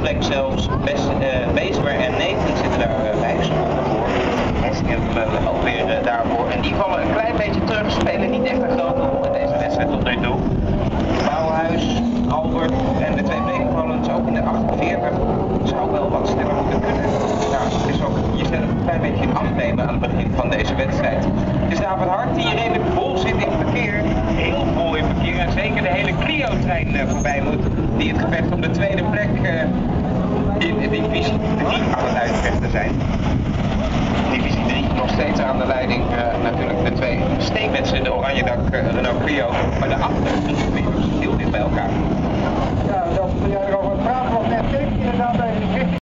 Kortrijk zelfs. Beesmer en Neten zitten daarbij. Voor. Heskamp ook weer daarvoor. En die vallen een klein beetje terug. Spelen niet echt een grote rol in deze wedstrijd tot nu toe. Bouwhuis, Albert en de twee Brekenvallens ook in de 48. Zou wel wat sneller moeten kunnen. Nou, het is ook jezelf een klein beetje afnemen aan het begin van deze wedstrijd. Het is David Hart die redelijk vol zit in het verkeer. Heel vol in het verkeer. En zeker de hele Clio-trein voorbij moet. Die het gevecht om de tweede plek in divisie 3 aan het uitvechten zijn. Divisie 3 nog steeds aan de leiding. Natuurlijk de twee steenmensen in de oranje dak Renault Clio. Maar de achter heel dicht bij elkaar. Ja, dat